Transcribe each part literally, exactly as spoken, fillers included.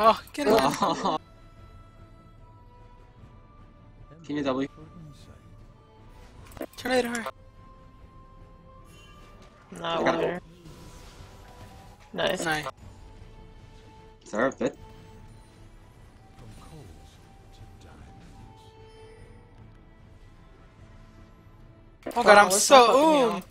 Oh, get it. Oh. Can you W? Tornado her. Not I got water. Nice. Nice. Served it. Oh god, I'm where's my so fucking ooh. heal?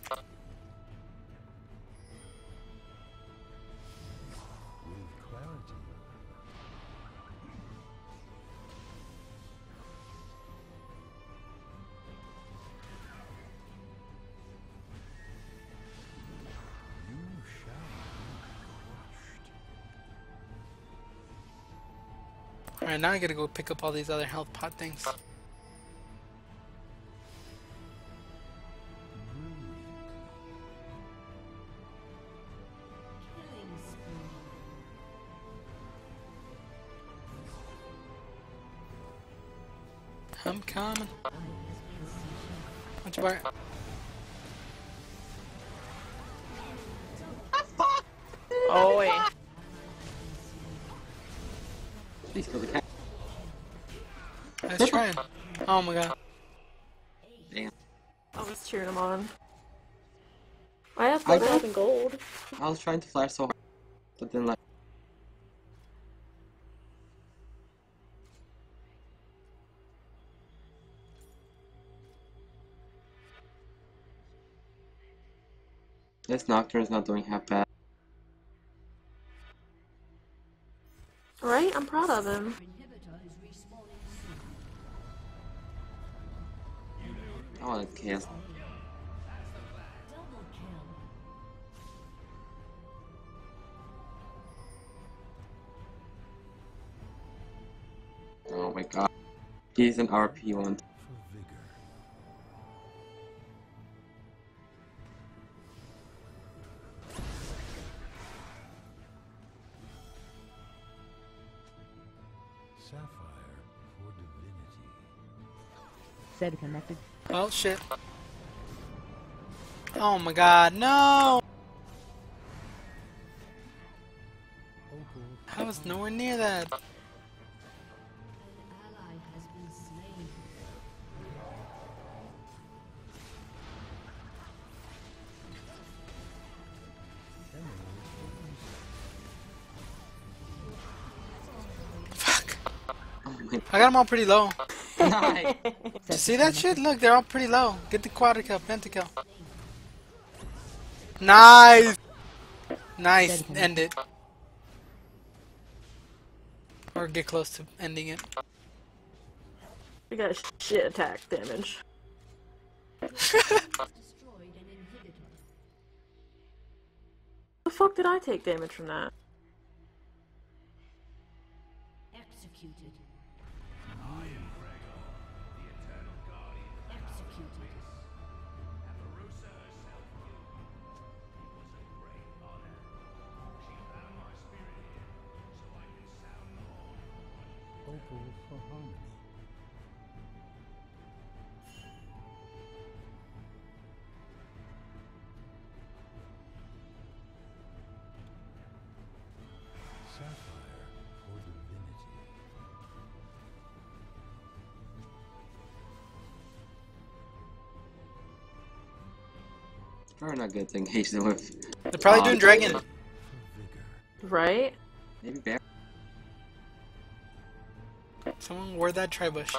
Alright, now I gotta go pick up all these other health pot things. I'm coming. What's your bar? Oh wait. Please kill the cat. I was trying. Oh my god. Damn. I was cheering him on. I have I gold got- and gold. I was trying to flash so hard, but then like. This Nocturne is not doing half bad. Right? I'm proud of him. I want to chaos. Oh my god. He's an R P one. Sapphire for divinity. Said connected. Oh shit. Oh my god, no! I was nowhere near that. Fuck. Oh my I got them all pretty low. god. You see that shit? Look, they're all pretty low. Get the quadrikill, pentakill. Nice! Nice, end it. Or get close to ending it. We got shit attack damage. The fuck did I take damage from that? Executed. I am Gregor, the Eternal Guardian. Executed. Aperusa herself killed me. It was a great honor. She found my spirit here, so I can sound the horn. Opal for harmony. Sapphire for divinity. Probably not good thing he's doing with. They're probably Uh, doing dragon. For vigor. Right? Maybe bear. Someone ward that tribush.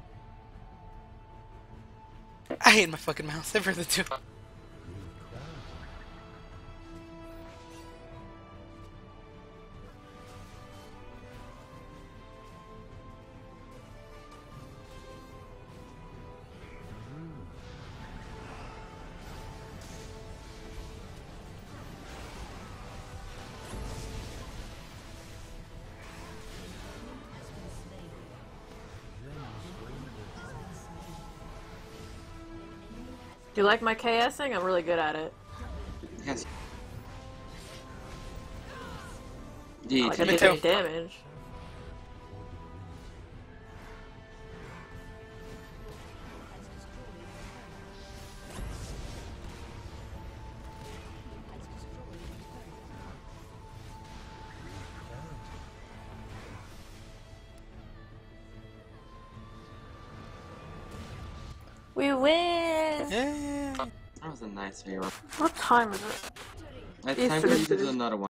I hate my fucking mouse. I've heard the two. Do you like my KSing? I'm really good at it. Yes. I D like I Me did too. any damage. We win! Yeah. That was a nice rerun. What time is it? It's Yes, time for it you to is. do another one.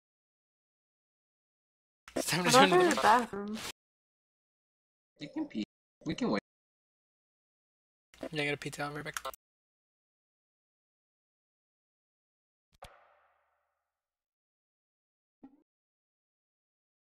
It's time I'm to do not in another the one. bathroom. You can pee. We can wait. Yeah, I gotta pee towel right back.